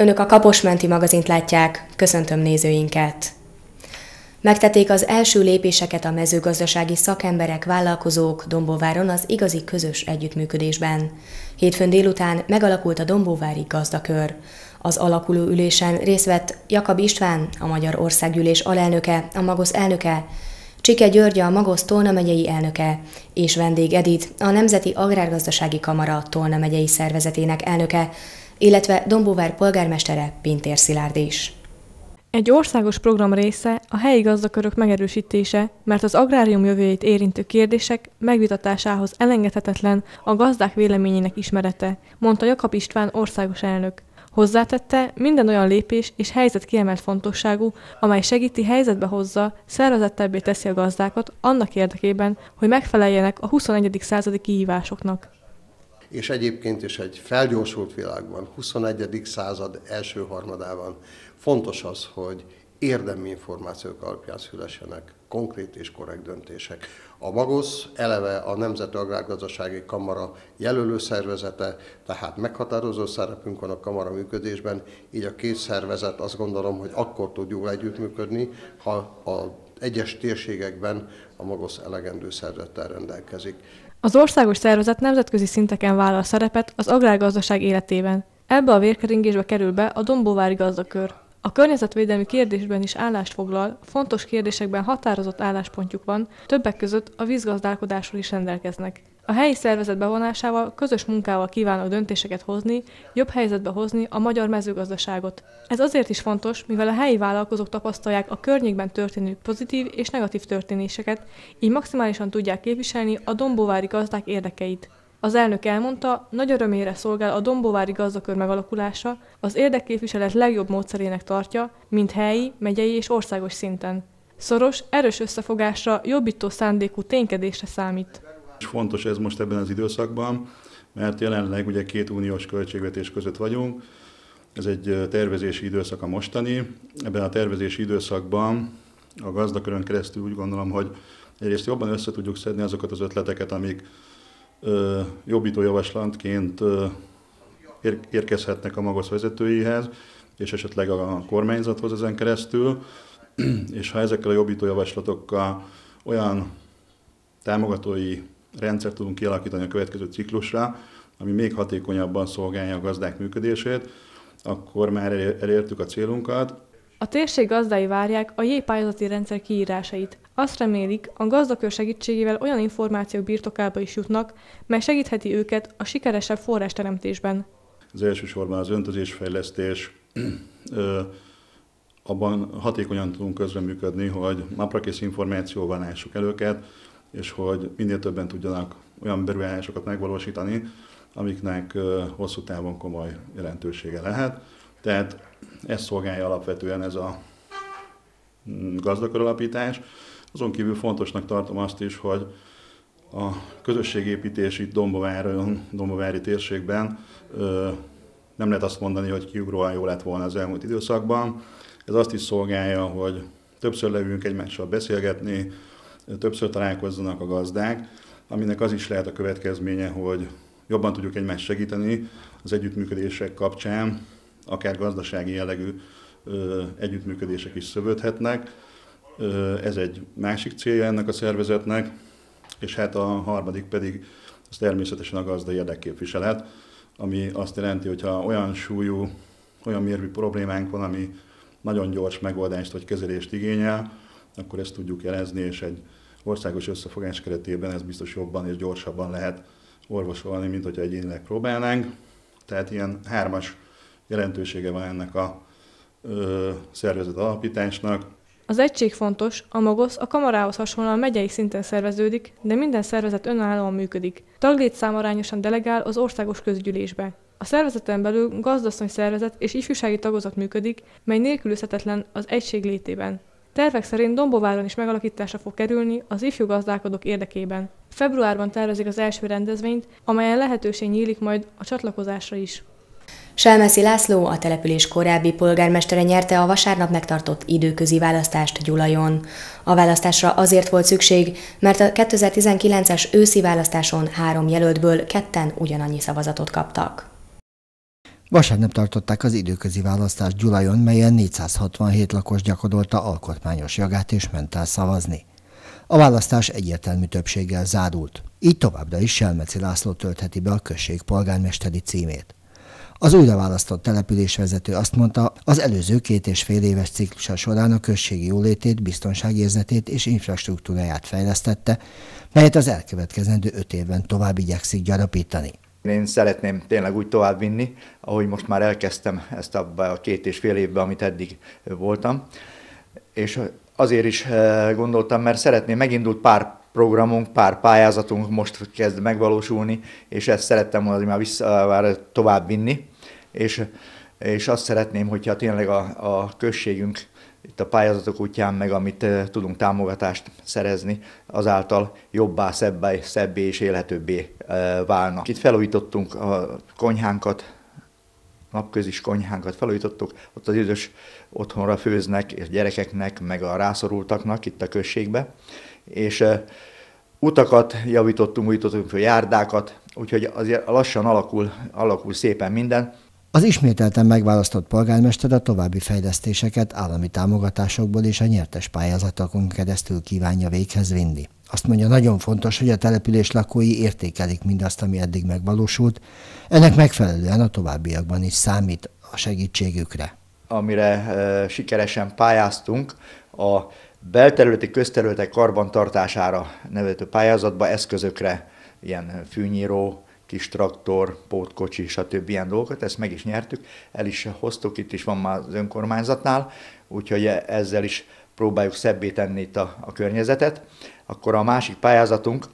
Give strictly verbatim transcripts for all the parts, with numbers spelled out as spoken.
Önök a Kaposmenti magazint látják, köszöntöm nézőinket! Megtették az első lépéseket a mezőgazdasági szakemberek, vállalkozók Dombóváron az igazi közös együttműködésben. Hétfőn délután megalakult a dombóvári gazdakör. Az alakuló ülésen részt vett Jakab István, a Magyar Országgyűlés alelnöke, a Magosz elnöke, Csike György, a Magosz Tolna megyei elnöke, és Vendég Edit, a Nemzeti Agrárgazdasági Kamara Tolna megyei szervezetének elnöke, illetve Dombóvár polgármestere, Pintér Szilárd is. Egy országos program része a helyi gazdakörök megerősítése, mert az agrárium jövőjét érintő kérdések megvitatásához elengedhetetlen a gazdák véleményének ismerete, mondta Jakab István országos elnök. Hozzátette, minden olyan lépés és helyzet kiemelt fontosságú, amely segíti, helyzetbe hozza, szervezettebbé teszi a gazdákat annak érdekében, hogy megfeleljenek a huszonegyedik századi kihívásoknak. És egyébként is egy felgyorsult világban, huszonegyedik század első harmadában fontos az, hogy érdemi információk alapján szülessenek konkrét és korrekt döntések. A Magosz eleve a Nemzeti Agrárgazdasági Kamara jelölő szervezete, tehát meghatározó szerepünk van a kamara működésben, így a két szervezet azt gondolom, hogy akkor tud jól együttműködni, ha az egyes térségekben a Magosz elegendő szervezettel rendelkezik. Az országos szervezet nemzetközi szinteken vállal szerepet az agrárgazdaság életében. Ebbe a vérkeringésbe kerül be a dombóvári gazdakör. A környezetvédelmi kérdésben is állást foglal, fontos kérdésekben határozott álláspontjuk van, többek között a vízgazdálkodásról is rendelkeznek. A helyi szervezet bevonásával, közös munkával kívánnak döntéseket hozni, jobb helyzetbe hozni a magyar mezőgazdaságot. Ez azért is fontos, mivel a helyi vállalkozók tapasztalják a környékben történő pozitív és negatív történéseket, így maximálisan tudják képviselni a dombóvári gazdák érdekeit. Az elnök elmondta, nagy örömére szolgál a dombóvári gazdakör megalakulása, az érdekképviselet legjobb módszerének tartja, mint helyi, megyei és országos szinten. Szoros, erős összefogásra, jobbító szándékú ténykedésre számít. Fontos ez most ebben az időszakban, mert jelenleg ugye két uniós költségvetés között vagyunk, ez egy tervezési időszak a mostani. Ebben a tervezési időszakban a gazdakörön keresztül úgy gondolom, hogy egyrészt jobban össze tudjuk szedni azokat az ötleteket, amik ö, jobbító javaslatként ö, ér, érkezhetnek a Magosz vezetőihez, és esetleg a kormányzathoz ezen keresztül, és ha ezekkel a jobbító javaslatokkal olyan támogatói rendszert tudunk kialakítani a következő ciklusra, ami még hatékonyabban szolgálja a gazdák működését, akkor már elértük a célunkat. A térség gazdái várják a J-pályázati rendszer kiírásait. Azt remélik, a gazdakör segítségével olyan információk birtokába is jutnak, mely segítheti őket a sikeresebb forrásteremtésben. Az elsősorban az öntözésfejlesztés, abban hatékonyan tudunk közreműködni, hogy naprakész információval lássuk el őket, és hogy minél többen tudjanak olyan beruházásokat megvalósítani, amiknek hosszú távon komoly jelentősége lehet. Tehát ezt szolgálja alapvetően ez a gazdaköralapítás. Azon kívül fontosnak tartom azt is, hogy a közösségépítés itt Dombóváron, Dombóvári térségben nem lehet azt mondani, hogy kiugróan jó lett volna az elmúlt időszakban. Ez azt is szolgálja, hogy többször leülünk egymással beszélgetni, többször találkozzanak a gazdák, aminek az is lehet a következménye, hogy jobban tudjuk egymást segíteni az együttműködések kapcsán, akár gazdasági jellegű ö, együttműködések is szövődhetnek. Ö, ez egy másik célja ennek a szervezetnek, és hát a harmadik pedig az természetesen a gazda érdekképviselet, ami azt jelenti, hogy ha olyan súlyú, olyan mérvű problémánk van, ami nagyon gyors megoldást vagy kezelést igényel, akkor ezt tudjuk jelezni, és egy országos összefogás keretében ez biztos jobban és gyorsabban lehet orvosolni, mint hogyha egyénileg próbálnánk. Tehát ilyen hármas jelentősége van ennek a ö, szervezet alapításnak. Az egység fontos, a Magosz a kamarához hasonlóan megyei szinten szerveződik, de minden szervezet önállóan működik. Taglétszám arányosan delegál az országos közgyűlésbe. A szervezeten belül gazdasszony szervezet és ifjúsági tagozat működik, mely nélkülözhetetlen az egység létében. Tervek szerint Dombóváron is megalakításra fog kerülni az ifjú gazdálkodók érdekében. Februárban tervezik az első rendezvényt, amelyen lehetőség nyílik majd a csatlakozásra is. Selmeszi László, a település korábbi polgármestere nyerte a vasárnap megtartott időközi választást Gyulajon. A választásra azért volt szükség, mert a kétezer-tizenkilences őszi választáson három jelöltből ketten ugyanannyi szavazatot kaptak. Vasárnap tartották az időközi választást Gyulajon, melyen négyszázhatvanhét lakos gyakorolta alkotmányos jogát és ment el szavazni. A választás egyértelmű többséggel zárult, így továbbra is Selmeci László töltheti be a község polgármesteri címét. Az újra választott településvezető azt mondta, az előző két és fél éves ciklusa során a községi jólétét, biztonságérzetét és infrastruktúráját fejlesztette, melyet az elkövetkezendő öt évben tovább igyekszik gyarapítani. Én szeretném tényleg úgy továbbvinni, ahogy most már elkezdtem ezt abban a két és fél évben, amit eddig voltam. És azért is gondoltam, mert szeretném, megindult pár programunk, pár pályázatunk most kezd megvalósulni, és ezt szerettem volna már vissza, már tovább vinni, és, és azt szeretném, hogyha tényleg a, a községünk itt a pályázatok útján, meg amit tudunk támogatást szerezni, azáltal jobbá, szebbé, szebbé és élhetőbbé válna. Itt felújítottunk a konyhánkat, napközis konyhánkat felújítottuk, ott az idős otthonra főznek, és gyerekeknek, meg a rászorultaknak itt a községbe, és uh, utakat javítottunk, újítottunk fel járdákat, úgyhogy azért lassan alakul, alakul szépen minden. Az ismételten megválasztott polgármester a további fejlesztéseket állami támogatásokból és a nyertes pályázatokon keresztül kívánja véghez vinni. Azt mondja, nagyon fontos, hogy a település lakói értékelik mindazt, ami eddig megvalósult, ennek megfelelően a továbbiakban is számít a segítségükre. Amire e, sikeresen pályáztunk, a belterületi közterületek karbantartására nevező pályázatba eszközökre, ilyen fűnyíró, kis traktor, pótkocsi, stb. Ilyen dolgokat, ezt meg is nyertük, el is hoztuk, itt is van már az önkormányzatnál, úgyhogy ezzel is próbáljuk szebbé tenni itt a, a környezetet. Akkor a másik pályázatunk,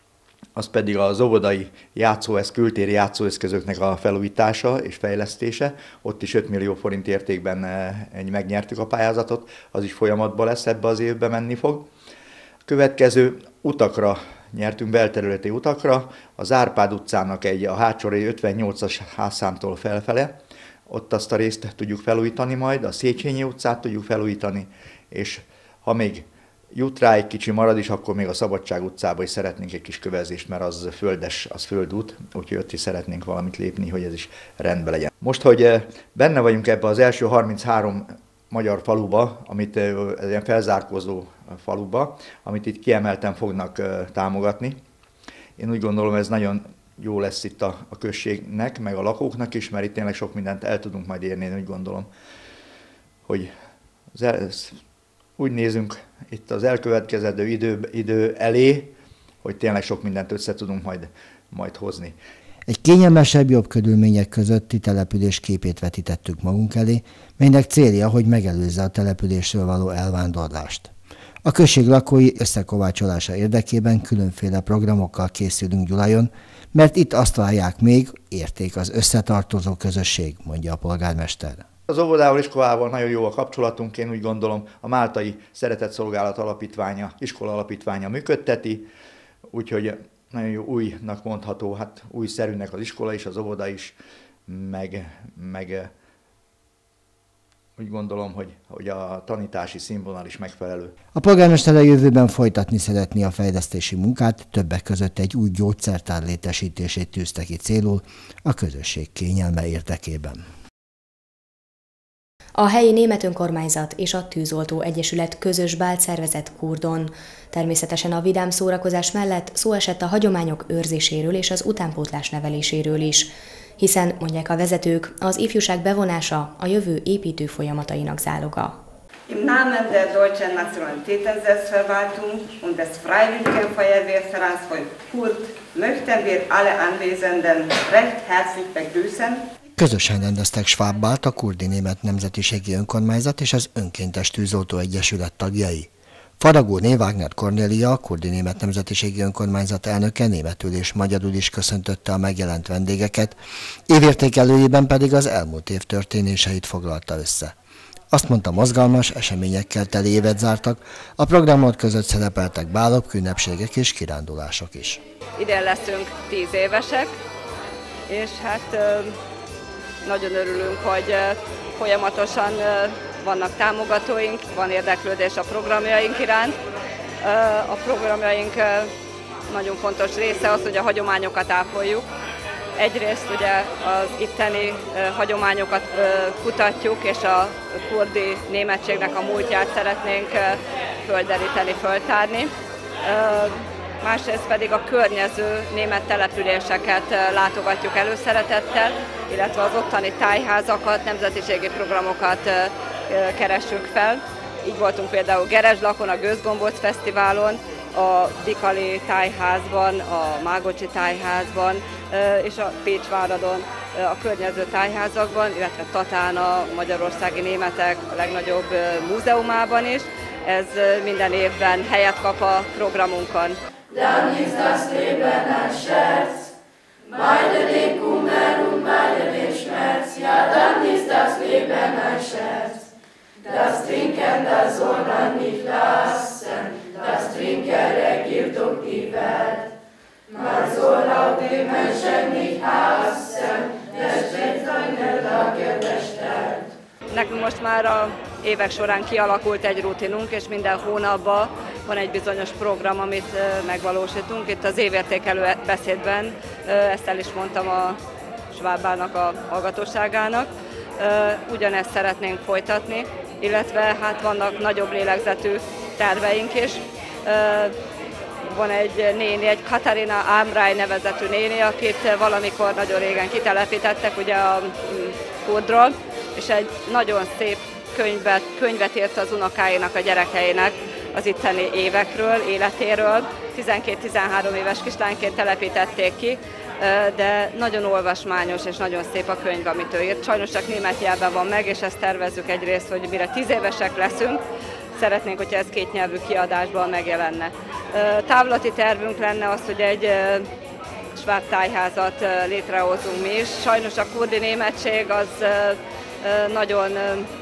az pedig az óvodai játszóeszköz, kültéri játszóeszközöknek a felújítása és fejlesztése. Ott is öt millió forint értékben megnyertük a pályázatot, az is folyamatban lesz, ebbe az évben menni fog. A következő utakra nyertünk, belterületi utakra, az Árpád utcának egy, a hátsórai ötvennyolcas házszámtól felfele, ott azt a részt tudjuk felújítani majd, a Széchenyi utcát tudjuk felújítani, és ha még jut rá egy kicsi marad is, akkor még a Szabadság utcába is szeretnénk egy kis kövezést, mert az földes, az földút, úgyhogy ott is szeretnénk valamit lépni, hogy ez is rendben legyen. Most, hogy benne vagyunk ebbe az első harminchárom magyar faluba, amit ez ilyen felzárkózó faluba, amit itt kiemelten fognak támogatni. Én úgy gondolom, ez nagyon jó lesz itt a, a községnek, meg a lakóknak is, mert itt tényleg sok mindent el tudunk majd érni, én úgy gondolom, hogy az el, úgy nézünk itt az elkövetkezendő idő, idő elé, hogy tényleg sok mindent össze tudunk majd, majd hozni. Egy kényelmesebb, jobb körülmények közötti település képét vetítettük magunk elé, melynek célja, hogy megelőzze a településről való elvándorlást. A község lakói összekovácsolása érdekében különféle programokkal készülünk Gyulajon, mert itt azt várják még, érték az összetartozó közösség, mondja a polgármester. Az óvodával, iskolával nagyon jó a kapcsolatunk, én úgy gondolom, a Máltai Szeretetszolgálat Alapítványa, iskola alapítványa működteti, úgyhogy nagyon jó újnak mondható, hát újszerűnek az iskola is, az óvoda is, meg, meg úgy gondolom, hogy, hogy a tanítási színvonal is megfelelő. A polgármester a jövőben folytatni szeretné a fejlesztési munkát, többek között egy új gyógyszertár létesítését tűzte ki célul a közösség kényelme érdekében. A helyi német önkormányzat és a Tűzoltó Egyesület közös bált szervezett Kurdon. Természetesen a vidám szórakozás mellett szó esett a hagyományok őrzéséről és az utánpótlás neveléséről is, hiszen, mondják a vezetők, az ifjúság bevonása a jövő építő folyamatainak záloga. Im Namen der deutschen Nationalitätenselbstverwaltung und des Freiwilligen Feuerwehrvereins von Kurd möchten wir alle Anwesenden recht herzlich begrüßen. Közösen rendeztek Schwabbált a kurdi német nemzetiségi önkormányzat és az önkéntes tűzoltó egyesület tagjai. Faragóné Wagner Kornélia, a kurdi német nemzetiségi önkormányzat elnöke németül és magyarul is köszöntötte a megjelent vendégeket, évértékelőjében pedig az elmúlt év történéseit foglalta össze. Azt mondta, mozgalmas, eseményekkel teli évet zártak, a programok között szerepeltek bálok, ünnepségek és kirándulások is. Idén leszünk tíz évesek, és hát nagyon örülünk, hogy folyamatosan vannak támogatóink, van érdeklődés a programjaink iránt. A programjaink nagyon fontos része az, hogy a hagyományokat ápoljuk, Egyrészt ugye az itteni hagyományokat kutatjuk, és a kurdi németségnek a múltját szeretnénk földeríteni, föltárni. Másrészt pedig a környező német településeket látogatjuk előszeretettel, illetve az ottani tájházakat, nemzetiségi programokat keressük fel. Így voltunk például Gereslakon, a Gőzgombóc Fesztiválon, a Dikali tájházban, a Mágocsi tájházban és a Pécsváradon a környező tájházakban, illetve Tatán a magyarországi németek a legnagyobb múzeumában is. Ez minden évben helyet kap a programunkon. Dann ist das Leben ein Scherz, beide den Kummer und beide den Schmerz, ja, dann ist das Leben ein Scherz. Das Trinken, das soll man nicht lassen, das Trinken regiert doch die Welt. Man soll auch die Menschen nicht hassen, der steht seine Lage bestellt. Nekünk most már a évek során kialakult egy rutinunk, és minden hónapban van egy bizonyos program, amit megvalósítunk. Itt az évértékelő beszédben ezt el is mondtam a Schwab-nak a hallgatóságának. Ugyanezt szeretnénk folytatni, illetve hát vannak nagyobb lélegzetű terveink is. Van egy néni, egy Katarina Ámráj nevezetű néni, akit valamikor nagyon régen kitelepítettek ugye a Kurdról, és egy nagyon szép könyvet, könyvet írt az unokáinak, a gyerekeinek az itteni évekről, életéről. tizenkét-tizenhárom éves kislányként telepítették ki, de nagyon olvasmányos és nagyon szép a könyv, amit ő írt. Sajnos csak német nyelven van meg, és ezt tervezzük egyrészt, hogy mire tíz évesek leszünk, szeretnénk, hogyha ez kétnyelvű kiadásban megjelenne. Távlati tervünk lenne az, hogy egy Schwab tájházat létrehozunk mi is. Sajnos a kurdi németség az nagyon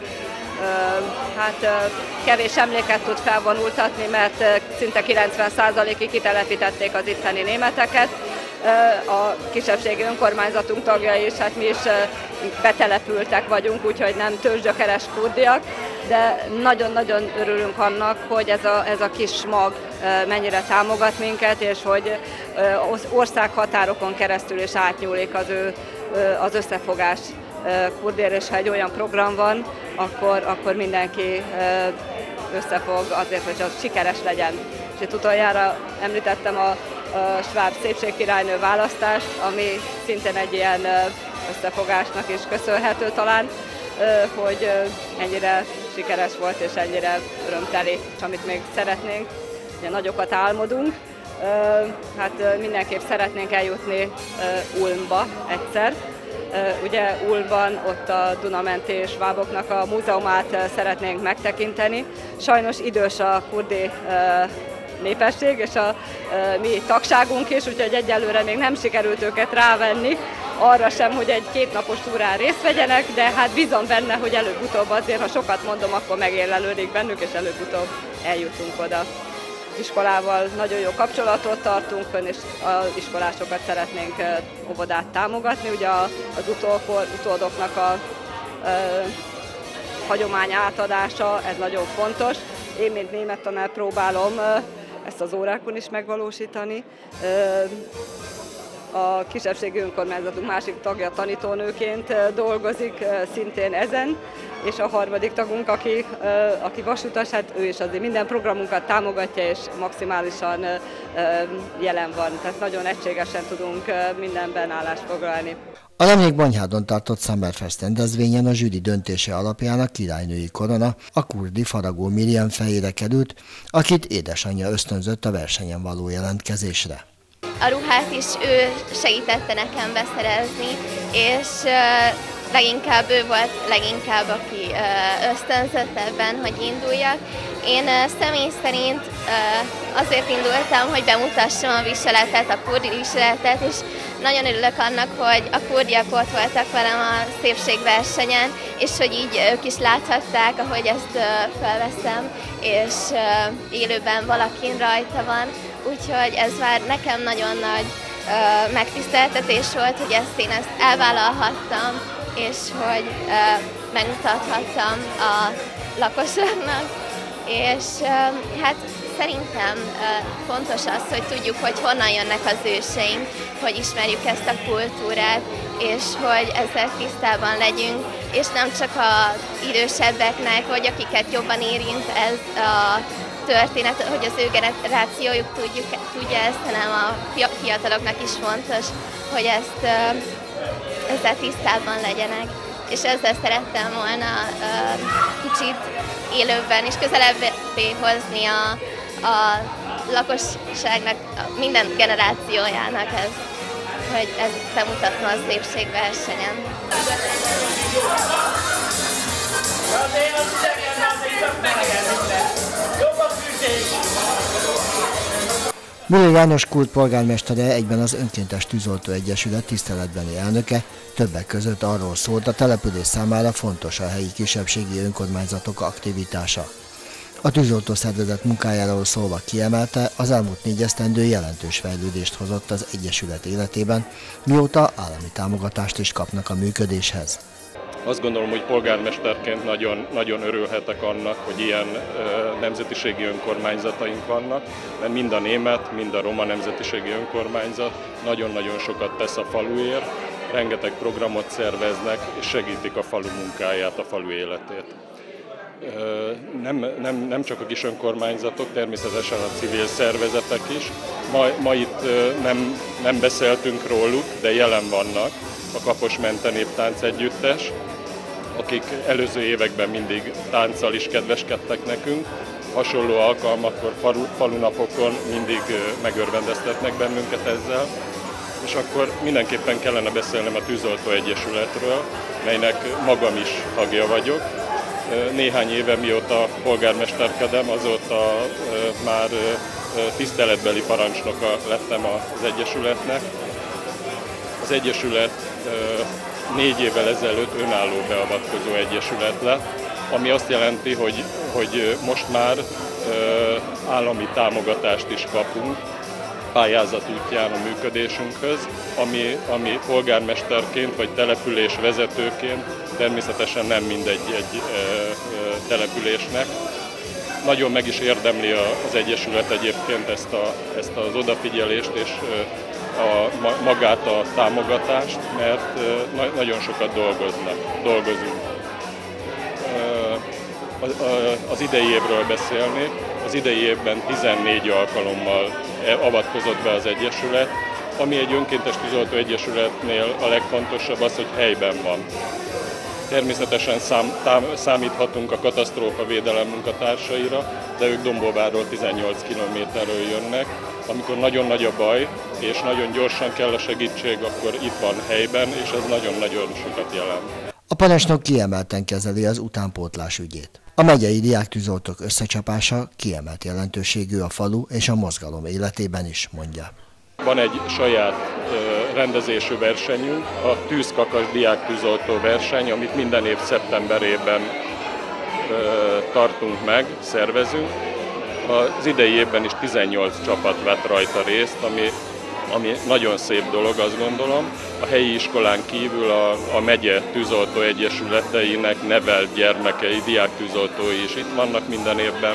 hát, kevés emléket tud felvonultatni, mert szinte kilencven százalékig kitelepítették az itteni németeket. A kisebbségi önkormányzatunk tagjai is, hát mi is betelepültek vagyunk, úgyhogy nem tőzsgyökeres kurdiak, de nagyon-nagyon örülünk annak, hogy ez a, ez a kis mag mennyire támogat minket, és hogy országhatárokon keresztül is átnyúlik az, ő, az összefogás kurdért, és ha egy olyan program van, akkor, akkor mindenki összefog azért, hogy az sikeres legyen. És itt utoljára említettem a a Schwab szépségkirálynő választást, ami szintén egy ilyen összefogásnak is köszönhető talán, hogy ennyire sikeres volt és ennyire örömteli, és amit még szeretnénk, ugye nagyokat álmodunk, hát mindenképp szeretnénk eljutni Ulmba egyszer. Ugye Ulmban ott a Dunamenti Schwaboknak a múzeumát szeretnénk megtekinteni. Sajnos idős a kurdi népesség és a e, mi tagságunk is, úgyhogy egyelőre még nem sikerült őket rávenni arra sem, hogy egy kétnapos túrán részt vegyenek, de hát bízom benne, hogy előbb-utóbb azért, ha sokat mondom, akkor megérlelődik bennük, és előbb-utóbb eljutunk oda. Iskolával nagyon jó kapcsolatot tartunk fönn, és az iskolásokat szeretnénk óvodát támogatni. Ugye az utókor, utódoknak a e, hagyomány átadása, ez nagyon fontos. Én, mint német tanár próbálom ezt az órákon is megvalósítani. A kisebbségi önkormányzatunk másik tagja tanítónőként dolgozik szintén ezen, és a harmadik tagunk, aki, aki vasutas, hát ő is azért minden programunkat támogatja, és maximálisan jelen van. Tehát nagyon egységesen tudunk mindenben állást foglalni. A nemrég Banyhádon tartott Summerfest rendezvényen a zsűri döntése alapján a királynői korona a kurdi Faragó Miriam fejére került, akit édesanyja ösztönzött a versenyen való jelentkezésre. A ruhát is ő segítette nekem beszerezni, és leginkább ő volt leginkább, aki ösztönzött ebben, hogy induljak. Én személy szerint azért indultam, hogy bemutassam a viseletet, a kurdi viseletet, és nagyon örülök annak, hogy a kurdiak ott voltak velem a szépségversenyen, és hogy így ők is láthatták, ahogy ezt felveszem, és élőben valakin rajta van. Úgyhogy ez már nekem nagyon nagy megtiszteltetés volt, hogy ezt én ezt elvállalhattam, és hogy megmutathattam a lakosságnak. És hát szerintem fontos az, hogy tudjuk, hogy honnan jönnek az őseink, hogy ismerjük ezt a kultúrát, és hogy ezzel tisztában legyünk, és nem csak az idősebbeknek, vagy akiket jobban érint ez a történet, hogy az ő generációjuk tudjuk, tudja ezt, hanem a fiataloknak is fontos, hogy ezt, ezzel tisztában legyenek. És ezzel szerettem volna kicsit élőbben és közelebbé hozni a, a lakosságnak, minden generációjának ez, hogy ez bemutatna a szépségversenyen. Müller János Kult polgármestere, egyben az Önkéntes Tűzoltó Egyesület tiszteletbeni elnöke többek között arról szólt, a település számára fontos a helyi kisebbségi önkormányzatok aktivitása. A tűzoltó szervezet munkájáról szólva kiemelte, az elmúlt négy esztendő jelentős fejlődést hozott az Egyesület életében, mióta állami támogatást is kapnak a működéshez. Azt gondolom, hogy polgármesterként nagyon, nagyon örülhetek annak, hogy ilyen ö, nemzetiségi önkormányzataink vannak, mert mind a német, mind a roma nemzetiségi önkormányzat nagyon-nagyon sokat tesz a faluért, rengeteg programot szerveznek és segítik a falu munkáját, a falu életét. Ö, nem, nem, nem csak a kis önkormányzatok, természetesen a civil szervezetek is. Ma, ma itt ö, nem, nem beszéltünk róluk, de jelen vannak a Kaposmente Néptánc Együttes, akik előző években mindig tánccal is kedveskedtek nekünk. Hasonló alkalmakkor, falu, falunapokon mindig megörvendeztetnek bennünket ezzel. És akkor mindenképpen kellene beszélnem a Tűzoltó Egyesületről, melynek magam is tagja vagyok. Néhány éve, mióta polgármesterkedem, azóta már tiszteletbeli parancsnoka lettem az Egyesületnek. Az Egyesület négy évvel ezelőtt önálló beavatkozó egyesület lett, ami azt jelenti, hogy, hogy most már állami támogatást is kapunk pályázat útján a működésünkhöz, ami, ami polgármesterként vagy település vezetőként természetesen nem mindegy egy településnek. Nagyon meg is érdemli az Egyesület egyébként ezt, a, ezt az odafigyelést és a, magát a támogatást, mert nagyon sokat dolgoznak, dolgozunk. Az idei évről beszélnék. Az idei évben tizennégy alkalommal avatkozott be az Egyesület, ami egy önkéntes tűzoltó egyesületnél a legfontosabb az, hogy helyben van. Természetesen szám, tám, számíthatunk a katasztrófavédelem munkatársaira, de ők Dombóvárról tizennyolc kilométerről jönnek. Amikor nagyon nagy a baj, és nagyon gyorsan kell a segítség, akkor itt van helyben, és ez nagyon-nagyon sokat jelent. A parancsnok kiemelten kezeli az utánpótlás ügyét. A megyei diáktűzoltók összecsapása kiemelt jelentőségű a falu és a mozgalom életében is, mondja. Van egy saját rendezésű versenyünk, a Tűzkakas diáktűzoltó verseny, amit minden év szeptemberében tartunk meg, szervezünk. Az idei évben is tizennyolc csapat vett rajta részt, ami, ami nagyon szép dolog, azt gondolom. A helyi iskolán kívül a, a megye tűzoltó egyesületeinek nevelt gyermekei, diáktűzoltói is itt vannak minden évben.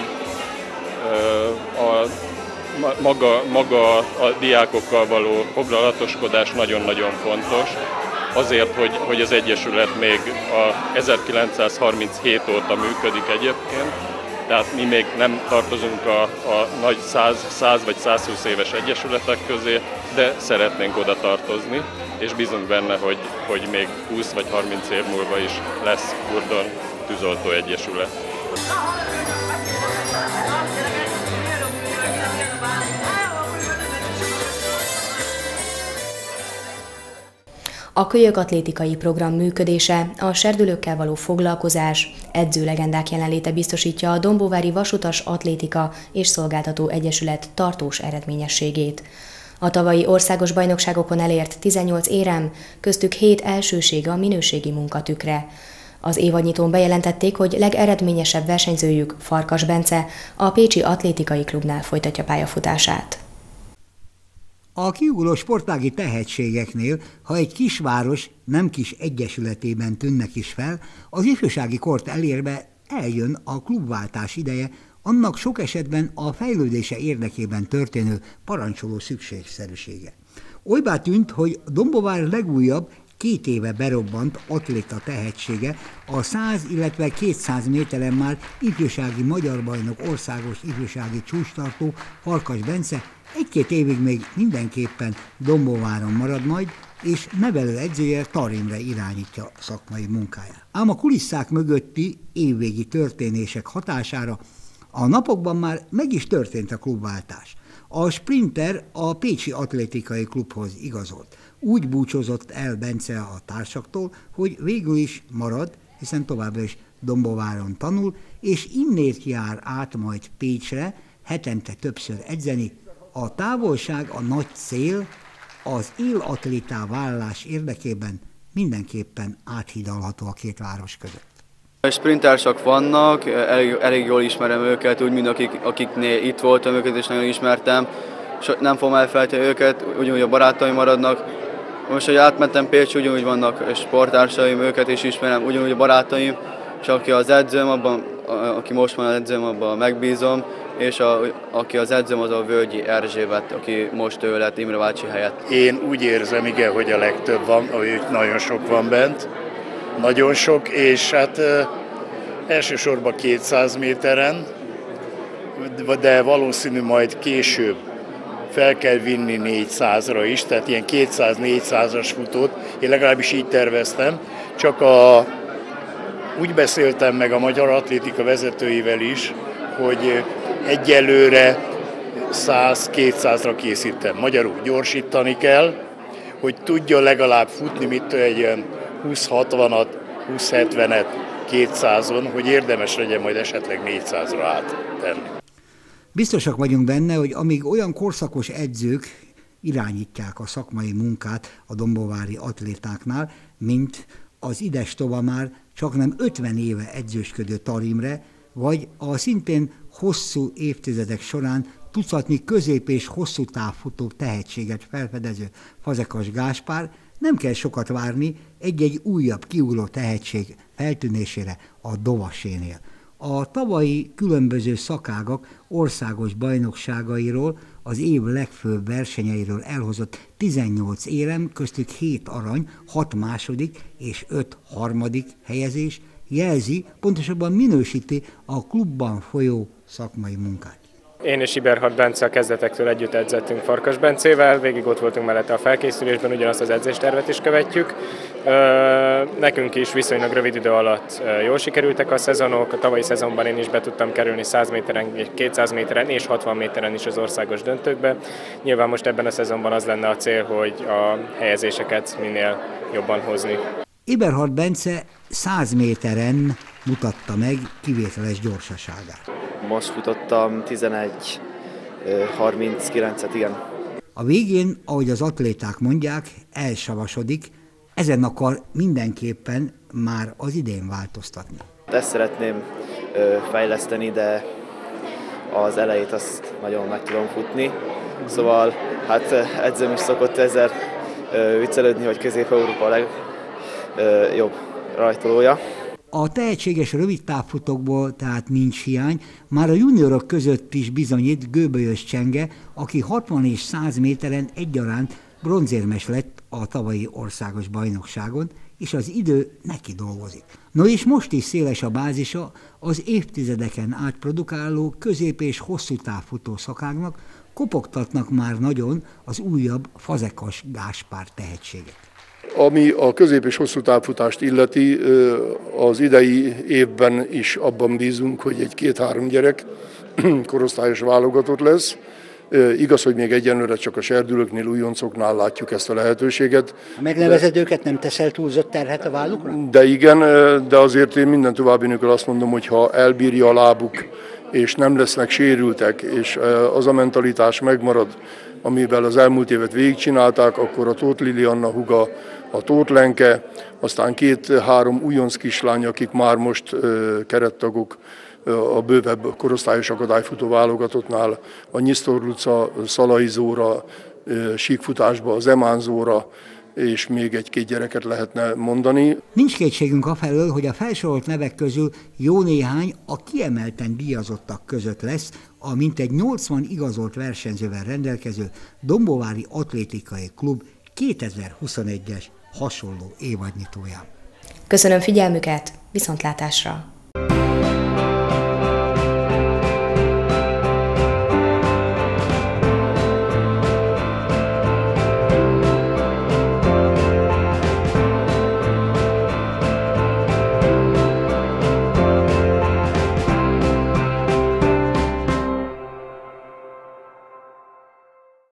A, maga, maga a diákokkal való foglalatoskodás nagyon-nagyon fontos, azért, hogy, hogy az Egyesület még a ezerkilencszázharminchét óta működik egyébként, tehát mi még nem tartozunk a, a nagy száz, száz vagy százhúsz éves egyesületek közé, de szeretnénk oda tartozni, és bízunk benne, hogy, hogy még húsz vagy harminc év múlva is lesz Kurdon tűzoltó egyesület. A kölyök atlétikai program működése, a serdülőkkel való foglalkozás, edzőlegendák jelenléte biztosítja a Dombóvári Vasutas Atlétika és Szolgáltató Egyesület tartós eredményességét. A tavalyi országos bajnokságokon elért tizennyolc érem, köztük hét elsőség a minőségi munkatükre. Az évadnyitón bejelentették, hogy legeredményesebb versenyzőjük, Farkas Bence, a Pécsi Atlétikai Klubnál folytatja pályafutását. A kiugró sportági tehetségeknél, ha egy kisváros nem kis egyesületében tűnnek is fel, az ifjúsági kort elérve eljön a klubváltás ideje annak sok esetben a fejlődése érdekében történő parancsoló szükségszerűsége. Olybá tűnt, hogy Dombóvár legújabb, két éve berobbant atléta tehetsége a száz, illetve kétszáz méteren már ifjúsági magyar bajnok, országos ifjúsági csúcstartó Farkas Bence egy-két évig még mindenképpen Dombóváron marad majd, és nevelőedzője Tarimre irányítja szakmai munkáját. Ám a kulisszák mögötti évvégi történések hatására a napokban már meg is történt a klubváltás. A Sprinter a Pécsi Atlétikai Klubhoz igazolt. Úgy búcsúzott el Bence a társaktól, hogy végül is marad, hiszen továbbra is Dombóváron tanul, és innét jár át majd Pécsre, hetente többször edzeni. A távolság, a nagy cél, az élatlétá vállalás érdekében mindenképpen áthidalható a két város között. Sprintersek vannak, elég, elég jól ismerem őket, úgy, mint akik, akiknél itt voltam őket, és nagyon ismertem. Nem fogom elfelejteni őket, ugyanúgy a barátaim maradnak. Most, hogy átmentem Pécs, ugyanúgy vannak sporttársaim, őket is ismerem, ugyanúgy a barátaim, és aki az edzőm, abban, aki most van az edzőm, abban megbízom, és a, aki az edzőm, az a Völgyi Erzsébet, aki most ő lett Imre bácsi helyett. Én úgy érzem, igen, hogy a legtöbb van, hogy nagyon sok van bent, nagyon sok, és hát e, elsősorban kétszáz méteren, de valószínű majd később fel kell vinni négyszázra is, tehát ilyen kétszáz-négyszázas futót, én legalábbis így terveztem, csak a, úgy beszéltem meg a magyar atlétika vezetőivel is, hogy egyelőre száz-kétszázra készítem. Magyarul gyorsítani kell, hogy tudja legalább futni, mit egy ilyen húsz-hatvanat, húsz-hetvenet kétszázon, hogy érdemes legyen majd esetleg négyszázra áttenni. Biztosak vagyunk benne, hogy amíg olyan korszakos edzők irányítják a szakmai munkát a dombóvári atlétáknál, mint az idestova már csaknem ötven éve edzősködő Tarimre, vagy a szintén hosszú évtizedek során tucatnyi közép- és hosszú távfutó tehetséget felfedező Fazekas Gáspár, nem kell sokat várni egy-egy újabb kiugró tehetség feltűnésére a Dovasénél. A tavalyi különböző szakágak országos bajnokságairól, az év legfőbb versenyeiről elhozott tizennyolc érem, köztük hét arany, hat második és öt harmadik helyezés jelzi, pontosabban minősíti a klubban folyó szakmai munkát. Én és Iberhard Bence a kezdetektől együtt edzettünk Farkas Bencével, végig ott voltunk mellette a felkészülésben, ugyanazt az edzéstervet is követjük. Nekünk is viszonylag rövid idő alatt jól sikerültek a szezonok, a tavalyi szezonban én is be tudtam kerülni száz méteren, kétszáz méteren és hatvan méteren is az országos döntőkbe. Nyilván most ebben a szezonban az lenne a cél, hogy a helyezéseket minél jobban hozni. Iberhard Bence száz méteren mutatta meg kivételes gyorsaságát. Most futottam tizenegy harminckilencet, igen. A végén, ahogy az atléták mondják, elsavasodik, ezen akar mindenképpen már az idén változtatni. Ezt szeretném fejleszteni, de az elejét azt nagyon meg tudom futni. Szóval hát edzőm is szokott ezzel viccelődni, hogy Közép-Európa a legjobb rajtolója. A tehetséges rövidtávfutókból tehát nincs hiány, már a juniorok között is bizonyít Göbölyös Csenge, aki hatvan és száz méteren egyaránt bronzérmes lett a tavalyi országos bajnokságon, és az idő neki dolgozik. No és most is széles a bázisa az évtizedeken át produkáló közép- és hosszú távfutó szakágnak, kopogtatnak már nagyon az újabb Fazekas Gáspár tehetséget. Ami a közép- és hosszú távfutást illeti, az idei évben is abban bízunk, hogy egy két-három gyerek korosztályos válogatott lesz. Igaz, hogy még egyenlőre csak a serdülőknél, újoncoknál látjuk ezt a lehetőséget. A megnevezed őket nem teszel túlzott terhet a vállukra? De igen, de azért én minden további nélkül azt mondom, hogy ha elbírja a lábuk, és nem lesznek sérültek, és az a mentalitás megmarad, amivel az elmúlt évet végigcsinálták, akkor a Tóth Lilianna húga, a Tóth Lenke, aztán két-három újonc kislány, akik már most kerettagok a bővebb korosztályos akadályfutó válogatottnál, a Nyisztor Luca, Szalai Zóra, síkfutásba az Emán Zóra, és még egy-két gyereket lehetne mondani. Nincs kétségünk afelől, hogy a felsorolt nevek közül jó néhány a kiemelten díjazottak között lesz, a mintegy nyolcvan igazolt versenyzővel rendelkező Dombovári Atlétikai Klub kétezer-huszonegyes hasonló évadnyitóján. Köszönöm figyelmüket, viszontlátásra!